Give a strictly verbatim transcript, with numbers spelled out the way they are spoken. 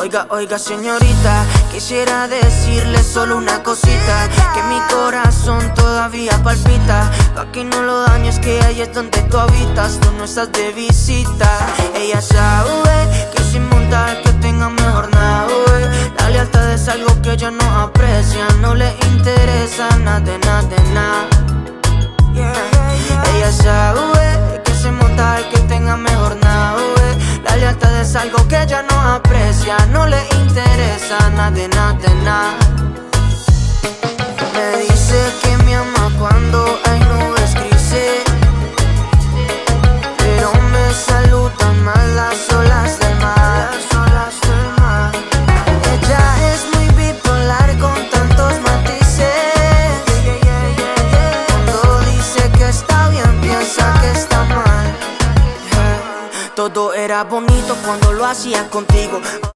Oiga, oiga señorita, quisiera decirle solo una cosita, que mi corazón todavía palpita. Pa' que no lo dañes, que ahí es donde tú habitas, tú no estás de visita. Ella sabe que sin montar que tenga mejor nave. La lealtad es algo que ella no aprecia, no le interesa nada de nada de nada. Ella sabe que sin montar que tenga mejor nave. La lealtad es algo que ella no aprecia, no le interesa nada de nada de nada. Me dice que me ama cuando hay nubes grises, pero me saludan más las olas del mar. Ella es muy bipolar con tantos matices. Cuando dice que está bien, piensa que está mal. Todo era bonito cuando lo hacía contigo.